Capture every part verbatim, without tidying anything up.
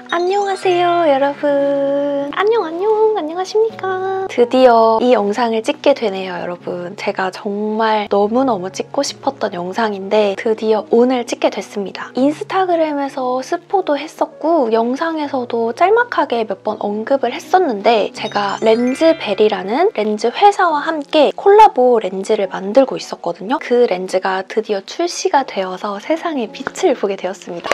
안녕하세요 여러분. 안녕 안녕 안녕하십니까. 드디어 이 영상을 찍게 되네요 여러분. 제가 정말 너무너무 찍고 싶었던 영상인데 드디어 오늘 찍게 됐습니다. 인스타그램에서 스포도 했었고 영상에서도 짤막하게 몇 번 언급을 했었는데 제가 렌즈벨이라는 렌즈 회사와 함께 콜라보 렌즈를 만들고 있었거든요. 그 렌즈가 드디어 출시가 되어서 세상의 빛을 보게 되었습니다.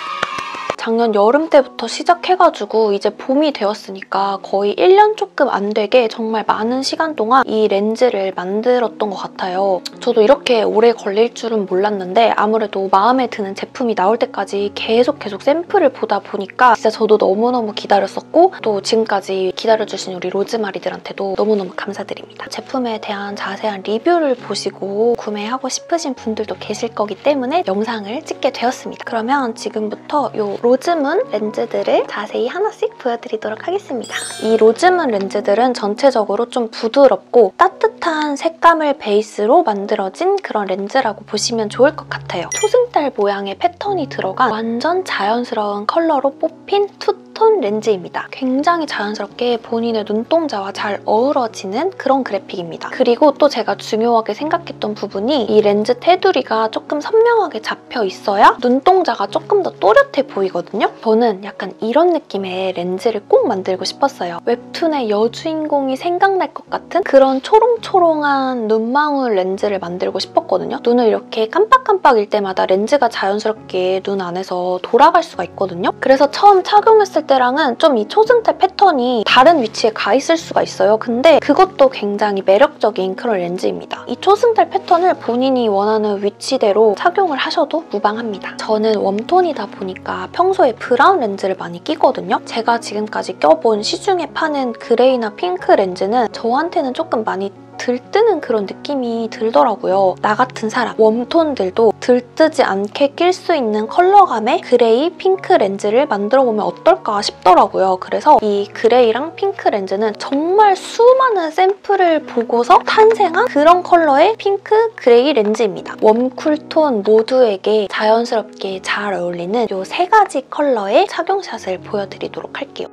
작년 여름 때부터 시작해가지고 이제 봄이 되었으니까 거의 일 년 조금 안 되게 정말 많은 시간 동안 이 렌즈를 만들었던 것 같아요. 저도 이렇게 오래 걸릴 줄은 몰랐는데 아무래도 마음에 드는 제품이 나올 때까지 계속 계속 샘플을 보다 보니까 진짜 저도 너무너무 기다렸었고 또 지금까지 기다려주신 우리 로즈마리들한테도 너무너무 감사드립니다. 제품에 대한 자세한 리뷰를 보시고 구매하고 싶으신 분들도 계실 거기 때문에 영상을 찍게 되었습니다. 그러면 지금부터 요 로즈문 렌즈들을 자세히 하나씩 보여드리도록 하겠습니다. 이 로즈문 렌즈들은 전체적으로 좀 부드럽고 따뜻한 색감을 베이스로 만들어진 그런 렌즈라고 보시면 좋을 것 같아요. 초승달 모양의 패턴이 들어간 완전 자연스러운 컬러로 뽑힌 투톤 렌즈입니다. 굉장히 자연스럽게 본인의 눈동자와 잘 어우러지는 그런 그래픽입니다. 그리고 또 제가 중요하게 생각했던 부분이 이 렌즈 테두리가 조금 선명하게 잡혀 있어야 눈동자가 조금 더 또렷해 보이거든요. 저는 약간 이런 느낌의 렌즈를 꼭 만들고 싶었어요. 웹툰의 여주인공이 생각날 것 같은 그런 초롱초롱한 눈망울 렌즈를 만들고 싶었거든요. 눈을 이렇게 깜빡깜빡일 때마다 렌즈가 자연스럽게 눈 안에서 돌아갈 수가 있거든요. 그래서 처음 착용했을 때랑은 좀 이 초승달 패턴이 다른 위치에 가 있을 수가 있어요. 근데 그것도 굉장히 매력적인 그런 렌즈입니다. 이 초승달 패턴을 본인이 원하는 위치대로 착용을 하셔도 무방합니다. 저는 웜톤이다 보니까 평소에 브라운 렌즈를 많이 끼거든요. 제가 지금까지 껴본 시중에 파는 그레이나 핑크 렌즈는 저한테는 조금 많이 들뜨는 그런 느낌이 들더라고요. 나 같은 사람, 웜톤들도 들뜨지 않게 낄 수 있는 컬러감의 그레이, 핑크 렌즈를 만들어보면 어떨까 싶더라고요. 그래서 이 그레이랑 핑크 렌즈는 정말 수많은 샘플을 보고서 탄생한 그런 컬러의 핑크, 그레이 렌즈입니다. 웜, 쿨톤 모두에게 자연스럽게 잘 어울리는 이 세 가지 컬러의 착용샷을 보여드리도록 할게요.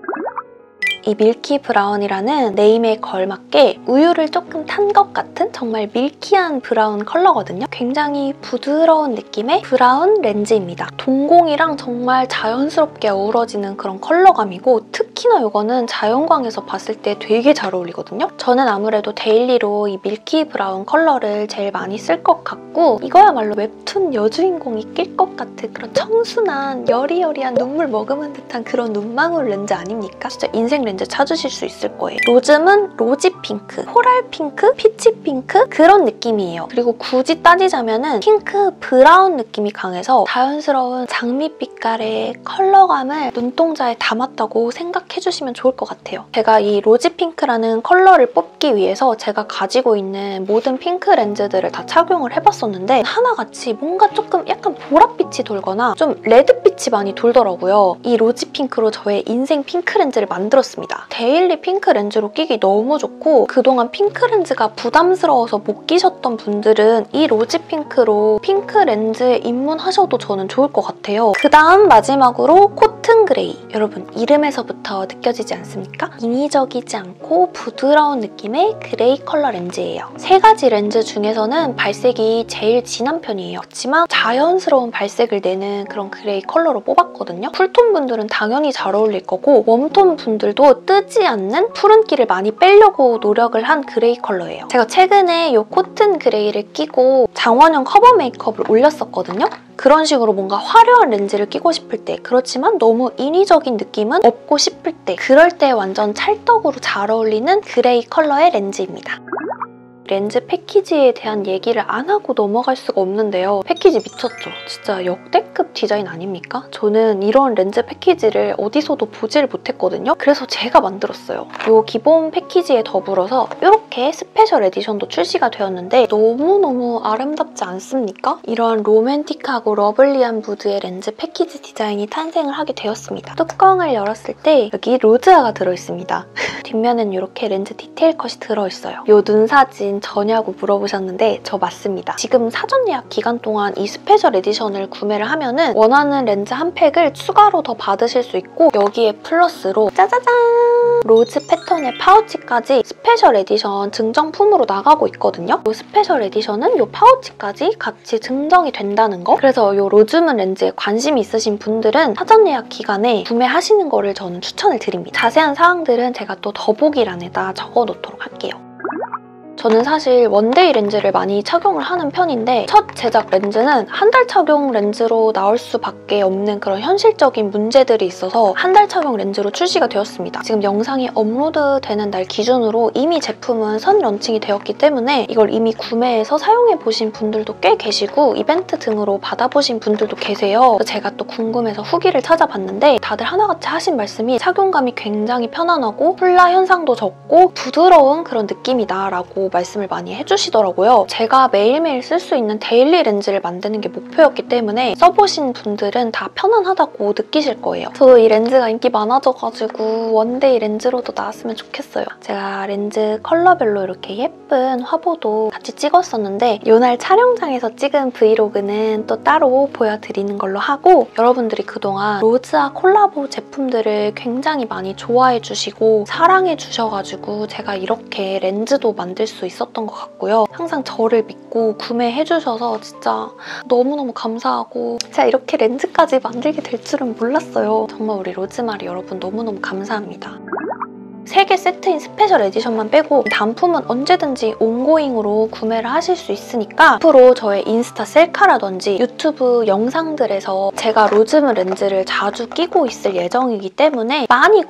이 밀키 브라운이라는 네임에 걸맞게 우유를 조금 탄 것 같은 정말 밀키한 브라운 컬러거든요. 굉장히 부드러운 느낌의 브라운 렌즈입니다. 동공이랑 정말 자연스럽게 어우러지는 그런 컬러감이고 특히나 이거는 자연광에서 봤을 때 되게 잘 어울리거든요. 저는 아무래도 데일리로 이 밀키 브라운 컬러를 제일 많이 쓸 것 같고 이거야말로 웹툰 여주인공이 낄 것 같은 그런 청순한 여리여리한 눈물 머금은 듯한 그런 눈망울 렌즈 아닙니까? 진짜 인생 렌즈 찾으실 수 있을 거예요. 로즈문 로지 핑크, 코랄 핑크, 피치 핑크 그런 느낌이에요. 그리고 굳이 따지자면은 핑크 브라운 느낌이 강해서 자연스러운 장미빛깔의 컬러감을 눈동자에 담았다고 생각해주시면 좋을 것 같아요. 제가 이 로지 핑크라는 컬러를 뽑기 위해서 제가 가지고 있는 모든 핑크 렌즈들을 다 착용을 해봤었는데 하나같이 뭔가 조금 약간 보랏빛이 돌거나 좀 레드빛이 많이 돌더라고요. 이 로지 핑크로 저의 인생 핑크 렌즈를 만들었습니다. 데일리 핑크 렌즈로 끼기 너무 좋고 그동안 핑크 렌즈가 부담스러워서 못 끼셨던 분들은 이 로지 핑크로 핑크 렌즈에 입문하셔도 저는 좋을 것 같아요. 그 다음 마지막으로 코튼 그레이. 여러분 이름에서부터 느껴지지 않습니까? 인위적이지 않고 부드러운 느낌의 그레이 컬러 렌즈예요. 세 가지 렌즈 중에서는 발색이 제일 진한 편이에요. 그렇지만 자연스러운 발색을 내는 그런 그레이 컬러로 뽑았거든요. 쿨톤 분들은 당연히 잘 어울릴 거고 웜톤 분들도 뜨지 않는 푸른기를 많이 빼려고 노력을 한 그레이 컬러예요. 제가 최근에 이 코튼 그레이를 끼고 장원영 커버 메이크업을 올렸었거든요. 그런 식으로 뭔가 화려한 렌즈를 끼고 싶을 때 그렇지만 너무 인위적인 느낌은 없고 싶을 때 그럴 때 완전 찰떡으로 잘 어울리는 그레이 컬러의 렌즈입니다. 렌즈 패키지에 대한 얘기를 안 하고 넘어갈 수가 없는데요. 패키지 미쳤죠? 진짜 역대급 디자인 아닙니까? 저는 이런 렌즈 패키지를 어디서도 보지를 못했거든요. 그래서 제가 만들었어요. 이 기본 패키지에 더불어서 이렇게 스페셜 에디션도 출시가 되었는데 너무너무 아름답지 않습니까? 이런 로맨틱하고 러블리한 무드의 렌즈 패키지 디자인이 탄생을 하게 되었습니다. 뚜껑을 열었을 때 여기 로즈아가 들어있습니다. 뒷면엔 이렇게 렌즈 디테일 컷이 들어있어요. 이 눈 사진 사용 전이냐고 물어보셨는데 저 맞습니다. 지금 사전 예약 기간 동안 이 스페셜 에디션을 구매를 하면은 원하는 렌즈 한 팩을 추가로 더 받으실 수 있고 여기에 플러스로 짜자잔! 로즈 패턴의 파우치까지 스페셜 에디션 증정품으로 나가고 있거든요. 이 스페셜 에디션은 이 파우치까지 같이 증정이 된다는 거. 그래서 이 로즈문 렌즈에 관심이 있으신 분들은 사전 예약 기간에 구매하시는 거를 저는 추천을 드립니다. 자세한 사항들은 제가 또 더보기란에다 적어놓도록 할게요. 저는 사실 원데이 렌즈를 많이 착용을 하는 편인데 첫 제작 렌즈는 한 달 착용 렌즈로 나올 수밖에 없는 그런 현실적인 문제들이 있어서 한 달 착용 렌즈로 출시가 되었습니다. 지금 영상이 업로드되는 날 기준으로 이미 제품은 선 런칭이 되었기 때문에 이걸 이미 구매해서 사용해보신 분들도 꽤 계시고 이벤트 등으로 받아보신 분들도 계세요. 제가 또 궁금해서 후기를 찾아봤는데 다들 하나같이 하신 말씀이 착용감이 굉장히 편안하고 훌라 현상도 적고 부드러운 그런 느낌이다 라고 말씀을 많이 해주시더라고요. 제가 매일매일 쓸 수 있는 데일리 렌즈를 만드는 게 목표였기 때문에 써보신 분들은 다 편안하다고 느끼실 거예요. 저도 이 렌즈가 인기 많아져가지고 원데이 렌즈로도 나왔으면 좋겠어요. 제가 렌즈 컬러별로 이렇게 예쁜 화보도 같이 찍었었는데 이날 촬영장에서 찍은 브이로그는 또 따로 보여드리는 걸로 하고 여러분들이 그동안 로즈와 콜라보 제품들을 굉장히 많이 좋아해 주시고 사랑해 주셔가지고 제가 이렇게 렌즈도 만들 수 있었던 것 같고요. 항상 저를 믿고 구매해주셔서 진짜 너무너무 감사하고 제가 이렇게 렌즈까지 만들게 될 줄은 몰랐어요. 정말 우리 로즈마리 여러분 너무너무 감사합니다. 세 개 세트인 스페셜 에디션만 빼고 단품은 언제든지 온고잉으로 구매를 하실 수 있으니까 앞으로 저의 인스타 셀카라든지 유튜브 영상들에서 제가 로즈문 렌즈를 자주 끼고 있을 예정이기 때문에 많이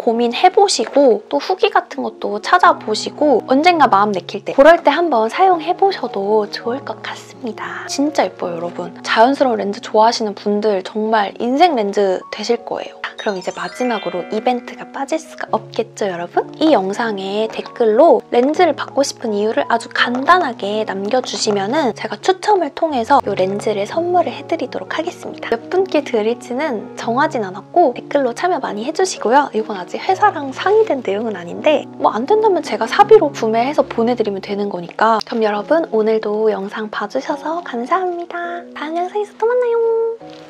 고민해보시고 또 후기 같은 것도 찾아보시고 언젠가 마음 내킬 때 그럴 때 한번 사용해보셔도 좋을 것 같습니다. 진짜 예뻐요, 여러분. 자연스러운 렌즈 좋아하시는 분들 정말 인생 렌즈 되실 거예요. 그럼 이제 마지막으로 이벤트가 빠질 수가 없겠죠, 여러분? 이 영상에 댓글로 렌즈를 받고 싶은 이유를 아주 간단하게 남겨주시면 제가 추첨을 통해서 이 렌즈를 선물을 해드리도록 하겠습니다. 몇 분께 드릴지는 정하진 않았고 댓글로 참여 많이 해주시고요. 이건 아직 회사랑 상의된 내용은 아닌데 뭐 안 된다면 제가 사비로 구매해서 보내드리면 되는 거니까. 그럼 여러분 오늘도 영상 봐주셔서 감사합니다. 다음 영상에서 또 만나요.